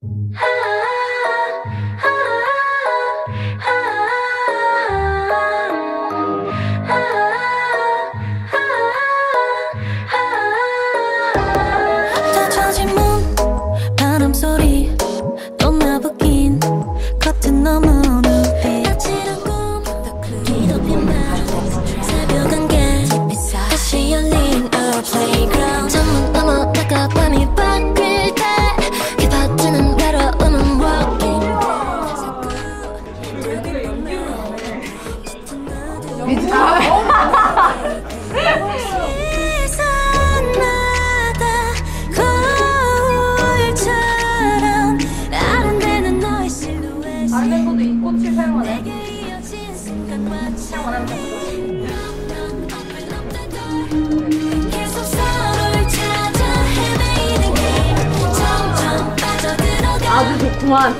다른 멤버도 이 꽃을 사용하네. 아주 좋구만.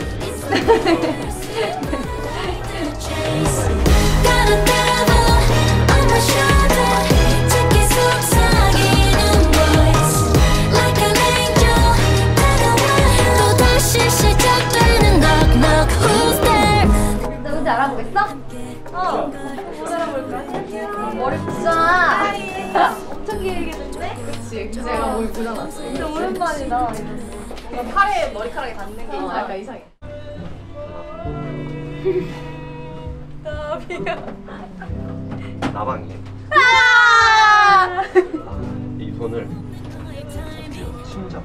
누군지 알아보겠어? 누군지 알아볼까? 머리 붓잖아. 엄청 길게 됐네? 그치, 제가 머리 붓어놨어. 진짜 오랜만이다. 팔에 머리카락이 닿는 게 약간 이상해. 나비야. 나방이에요. 이 손을 심장.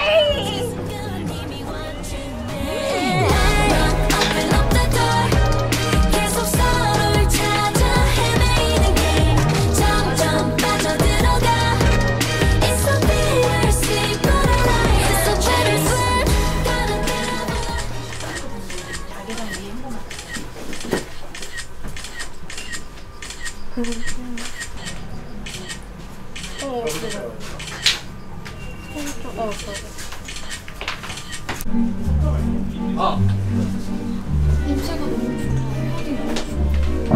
냄새가 너무 좋아. 향이 너무 좋아.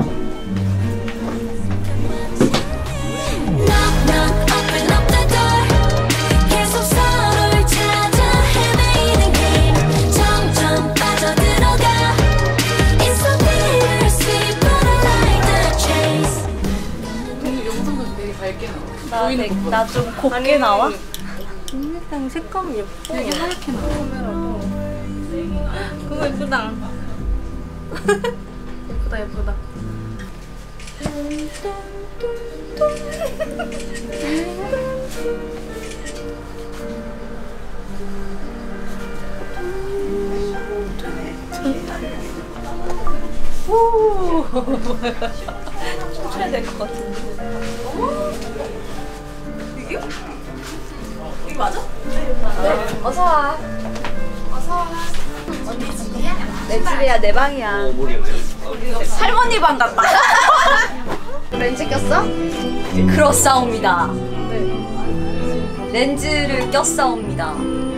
계속 서로를 찾아 헤매이는 길 점점 빠져들어가. It's so bittersweet but I like the chase. 근데 영상은 되게 밝게 나와. 나 좀 곱게 나와? 일단 색감이 예뻐. 되게 하얗게 나와. 그거 예쁘다. 예쁘다 예쁘다. 춤춰야 될 것 같은데. 이게? 이게 맞아? 네. 어서 와. 어서 와. 언니 집이야? 내 집이야, 내 방이야. 할머니 방 같다. 렌즈 꼈어? 그렇사옵니다. 렌즈를 꼈사옵니다.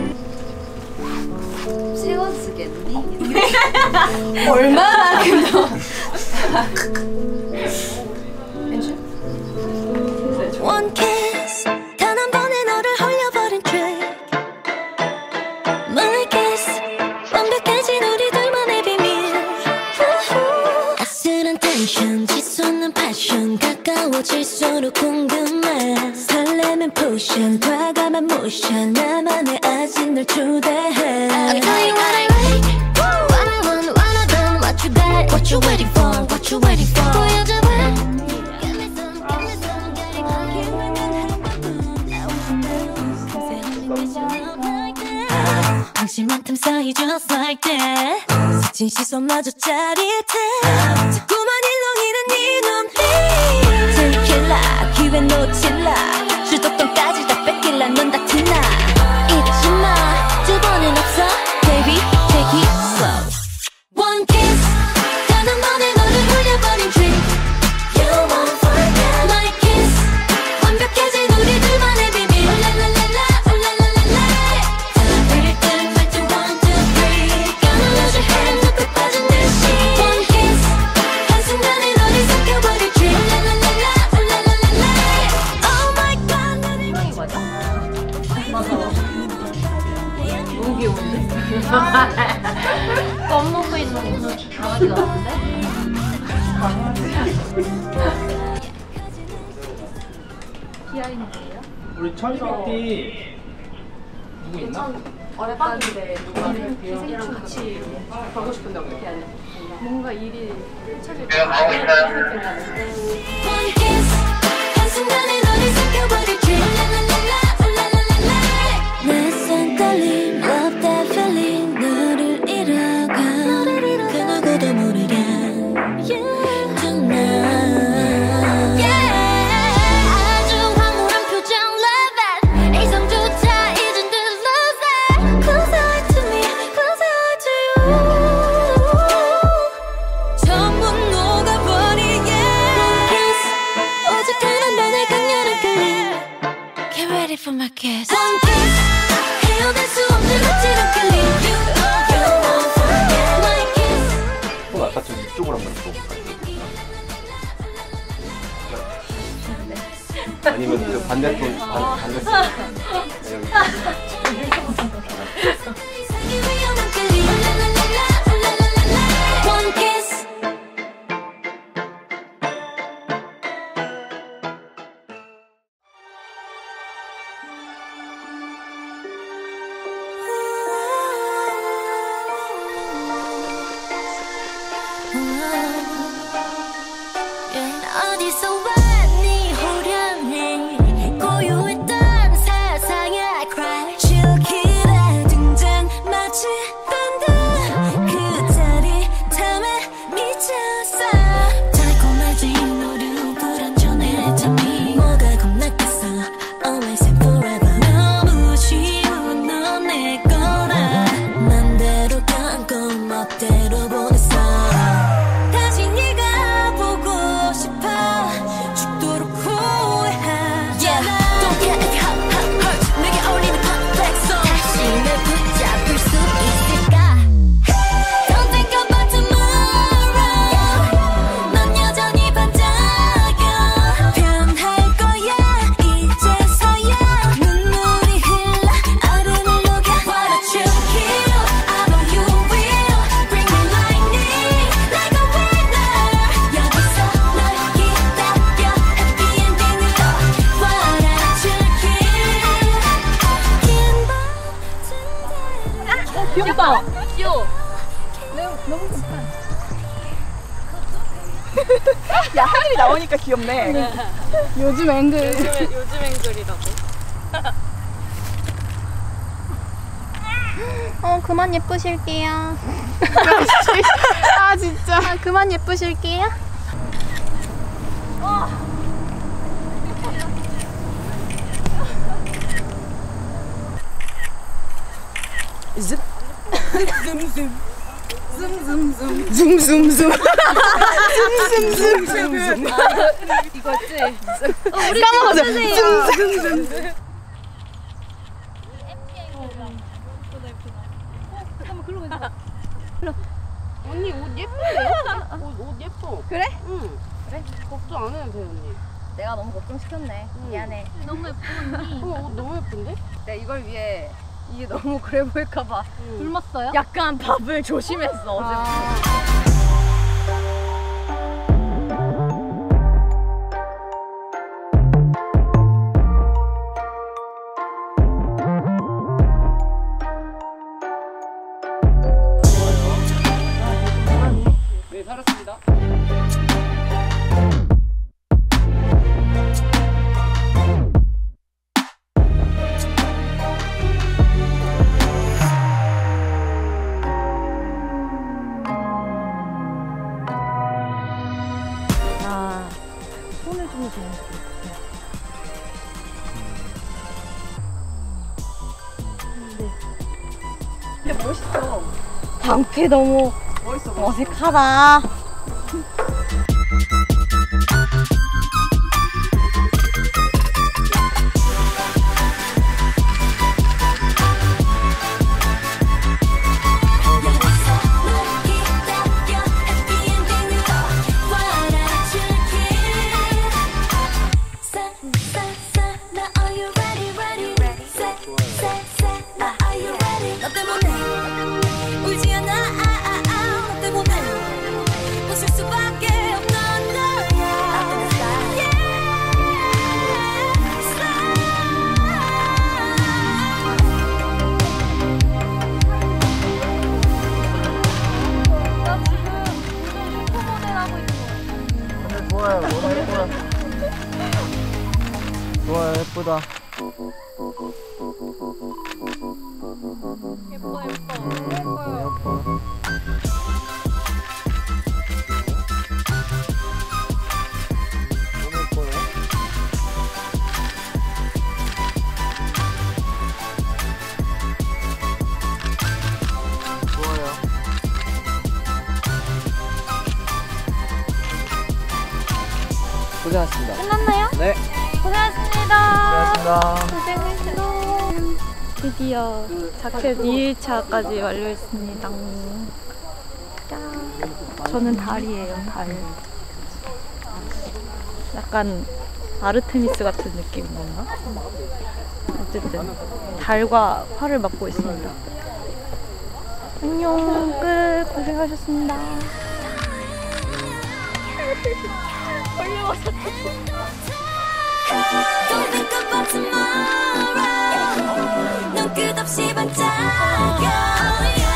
찍어주겠니? 얼마나 그려? One kiss 단 한 번에 너를 홀려버린 trick My kiss 완벽해진 우리 둘만의 비밀 아슬한 텐션 치솟는 패션 가까워질수록 궁금해 설레는 포션 과감한 모션 나만의 아직 널 초대해 I'll tell you what I like What I want, what I done, what you got What you waiting for, what you waiting for 보여줘봐 방심한 사이 just like that 스친 시선마저 짜릿해 자꾸만 일렁이는 네 눈빛 Take 기회 놓칠라 주도권까지 다 뺏길라 넌 다 티나 잊지마 두 번은 없어 Baby take it slow One kiss 단 한 번에 너를 흘려버린 trick You won't forget My kiss 완벽해진 우리 둘만의 비밀 랄랄랄라 랄랄랄라 껌 먹고 있는 강아지 같은데? 기아인데요? 우리 천식이 누구 있나? 어렵다는데 기생충 같이 가고 싶은데 어떻게 해야 돼? 뭔가 일이 찾을 때 One kiss 한순간에 너를 삼켜버릴게 낯선 떨림 Love that feeling 너를 잃어가 그 누구도 모르게 Tonight 아주 황홀한 표정 Love it 이성조차 잊은 듯 Lose it Close your eye to me Close your eye to you 전부 녹아버리게 Kiss 오직 한 번의 강렬한 끌림 Get ready for my kiss One kiss 헤어날 수 없는 어찌런 끌림 You won't forget my kiss 손 아까 좀 이쪽으로 한번 들어볼까요? 아니면 그 반대손 반대손 여기. 세상에 위험한 끌림 One kiss 어디서 왔니 호련해 고요했던 세상에 cry 즐기다 등장 마치 딴 그 자리 탐에 미쳤어 달콤하지 노류 불안전해 잠이 뭐가 겁났겠어 Always and forever 너무 쉬운 넌 내 거라 맘대로 감고 멋대로 보냈어 다시 네가 보고 싶어 죽도록 후회하잖아 Don't get it hurt 내게 어울리는 complex song 다시 날 붙잡을 수 있을까 Don't think about tomorrow 넌 여전히 반짝여 변할 거야 이제서야 눈물이 흘러 얼음을 녹여 What a true kill I know you will Bring me lightning like a winner 여기서 널 기다려 Happy ending으로 What a true kill 긴 귀엽다! 귀여워! 야 하늘이 나오니까 귀엽네. 요즘 앵글. 요즘 앵글이라고. 그만 예쁘실게요. 아 진짜. 그만 예쁘실게요. 이거지? 까먹었어. 언니 옷 예쁜데? 옷 예뻐. 그래? 응. 그래? 걱정 안 해도 돼 언니. 내가 너무 걱정시켰네. 미안해. 너무 예쁜 언니. 옷 너무 예쁜데? 내가 이걸 위해 이게 너무 그래 보일까봐 굶었어요? 약간 밥을 조심했어 어제부터. 네 살았습니다. 손을 좀 줘. 근데 멋있어. 방패 너무 멋있어. 어색하다. 너 때문에 예쁘다. 예뻐 예뻐. 예뻐. 고생하셨습니다. 끝났나요? 네. 고생하셨습니다. 고생하셨습니다. 드디어 자켓 2일차까지 완료했습니다. 짠. 저는 달이에요, 달. 약간 아르테미스 같은 느낌인 건가? 어쨌든 달과 활을 맡고 있습니다. 안녕, 끝. 고생하셨습니다. Don't think about tomorrow. 넌 끝없이 반짝여.